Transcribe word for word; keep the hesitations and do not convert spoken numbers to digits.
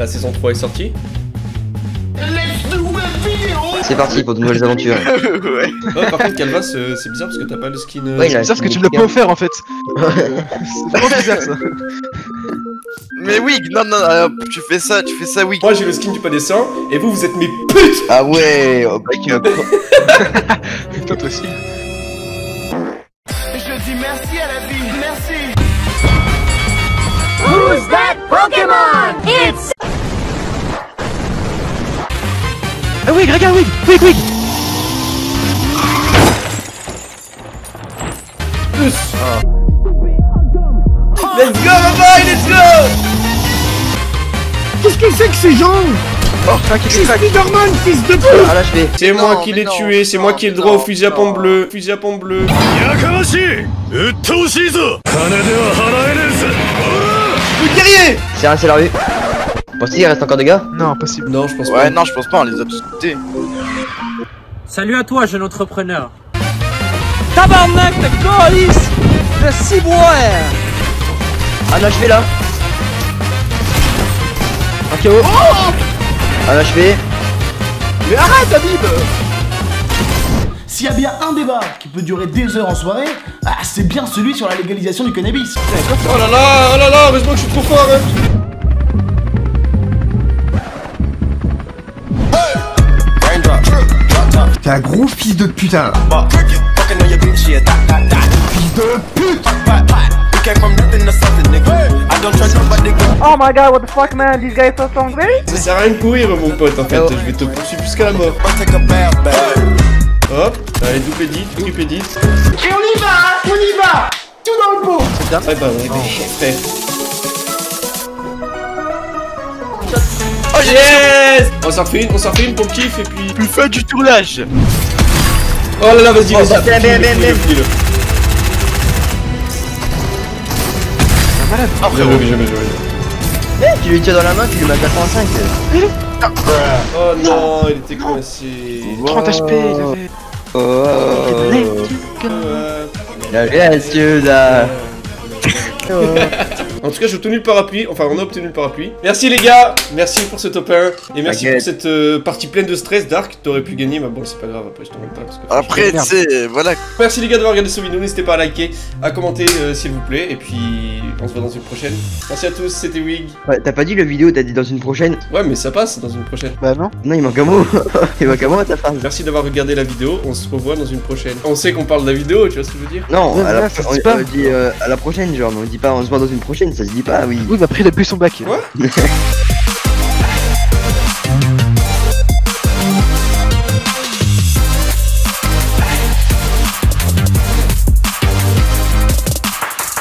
La saison trois est sortie. C'est parti pour de nouvelles aventures. Ouais. Ouais, par contre, Calvas, euh, c'est bizarre parce que t'as pas le skin. Euh... Ouais, il a- C'est bizarre parce que tu me l'as pas offert en fait. C'est trop bizarre ça. Mais Wig, non, non, euh, tu fais ça, tu fais ça, Wig. Moi j'ai le skin du pas des saints et vous vous êtes mes putes. Ah ouais, oh, bah, tu vas pas- Toi toi aussi. Je dis merci à la vie, merci. Who's that Pokémon? It's Ah Wig, regarde Wig, Wig, Wig. Let's go, my boy, let's go. Qu'est-ce que c'est que ces gens? Oh, crac, il craque. Spider-Man, fils de pute. Ah là je vais. C'est Non, moi qui mais l'ai non, tué, c'est non, moi qui ai le droit non, au fusil à non. pompe bleu. Fusil à pompe bleu. Le guerrier. C'est un, c'est la rue. Pensez qu'il reste encore des gars? Non, impossible. Non, je pense pas. Ouais, non, je pense pas, on les a tous coûtés. Salut à toi, jeune entrepreneur. Tabarnak de colis de ciboire. Un achevé là. Un K O. Un achevé. Mais arrête, Habib. S'il y a bien un débat qui peut durer des heures en soirée, ah, c'est bien celui sur la légalisation du cannabis. Oh là là, oh là là, heureusement que je suis trop fort. Hein. T'es un gros fils de putain. Fils de pute. Oh my god, what the fuck man, this guy is so strong, really? Ça sert à rien de courir, mon pote, en fait. Je vais te poursuivre jusqu'à la mort. Hop, allez, double edit, triple edit. Et on y va, hein, on y va. Tout dans le pot. Ouais, bah, ouais, frère. Oh, j'ai Yes! On s'en refait une, on s'en refait une pour le kiff et puis. plus fait du tournage. Oh là là, vas-y, Oh, vas-y. bah, bien, bien, bien, bien. File-le. Ah, frérot. Jamais, jamais, jamais. Eh, tu lui tires dans la main, tu lui mets quatre-vingt-cinq. Oh non, il était coincé. trente H P, il avait. Oh. Euh, La vertu là. En tout cas, j'ai obtenu le parapluie. Enfin, on a obtenu le parapluie. Merci les gars. Merci pour ce top un. Et merci T'inquiète. pour cette euh, partie pleine de stress. Dark, t'aurais pu gagner, mais bon, c'est pas grave. Après, je t'en rends pas. Parce que... Après, tu sais, voilà. Merci les gars d'avoir regardé cette vidéo. N'hésitez pas à liker, à commenter euh, s'il vous plaît. Et puis, on se voit dans une prochaine. Merci à tous. C'était Wig. Ouais, t'as pas dit le vidéo, t'as dit dans une prochaine? Ouais, mais ça passe dans une prochaine. Bah non. Non, il manque un mot. Il manque un mot à ta phrase. Merci d'avoir regardé la vidéo. On se revoit dans une prochaine. On sait qu'on parle de la vidéo, tu vois ce que je veux dire? Non, Ouais, à la, ouais, ça se on, dit pas. on dit euh, à la prochaine, genre, mais on dit pas on se voit dans une prochaine, ça se dit pas, oui. Oui, il m'a pris depuis son bac. Quoi?